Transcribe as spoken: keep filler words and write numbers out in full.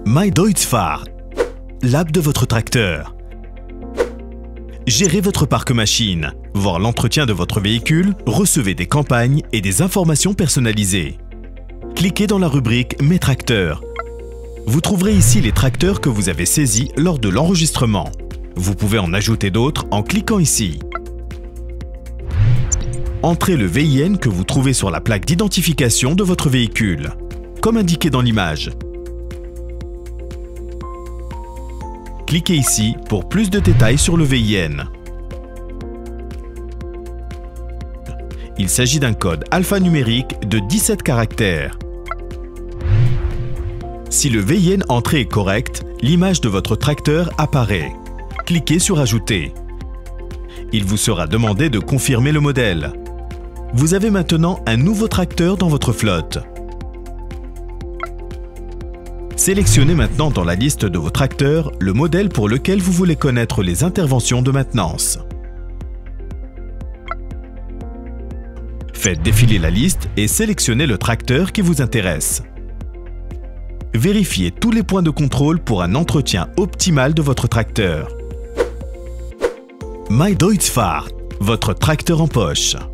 MyDeutsfahr, l'app de votre tracteur. Gérez votre parc machine, voir l'entretien de votre véhicule, recevez des campagnes et des informations personnalisées. Cliquez dans la rubrique « Mes tracteurs ». Vous trouverez ici les tracteurs que vous avez saisis lors de l'enregistrement. Vous pouvez en ajouter d'autres en cliquant ici. Entrez le V I N que vous trouvez sur la plaque d'identification de votre véhicule, comme indiqué dans l'image. Cliquez ici pour plus de détails sur le V I N. Il s'agit d'un code alphanumérique de dix-sept caractères. Si le V I N entré est correct, l'image de votre tracteur apparaît. Cliquez sur « Ajouter ». Il vous sera demandé de confirmer le modèle. Vous avez maintenant un nouveau tracteur dans votre flotte. Sélectionnez maintenant dans la liste de vos tracteurs le modèle pour lequel vous voulez connaître les interventions de maintenance. Faites défiler la liste et sélectionnez le tracteur qui vous intéresse. Vérifiez tous les points de contrôle pour un entretien optimal de votre tracteur. MyDeutsfahr, votre tracteur en poche.